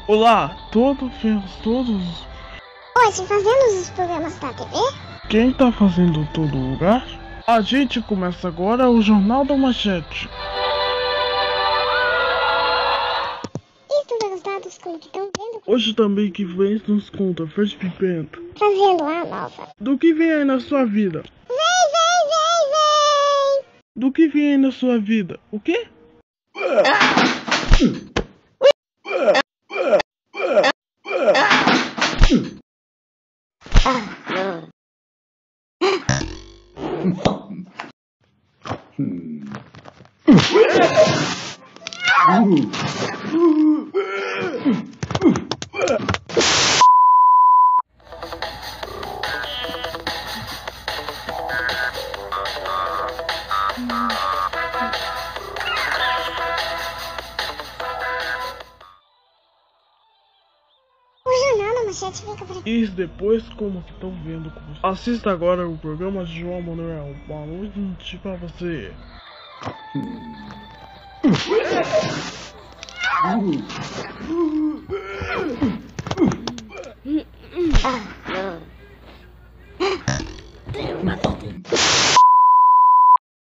Olá, todos. Hoje fazemos os programas da TV? Quem tá fazendo todo lugar? A gente começa agora o Jornal da Manchete. E estão gostados com o que estão vendo? Hoje também que vem nos conta Fresh Pimenta. Trazendo a nova. Do que vem aí na sua vida? Vem! Do que vem aí na sua vida? O quê? O Jornal da Manchete fica por aqui. E depois, como que estão vendo? Assista agora o programa de João Manuel. Boa noite pra você. Ah.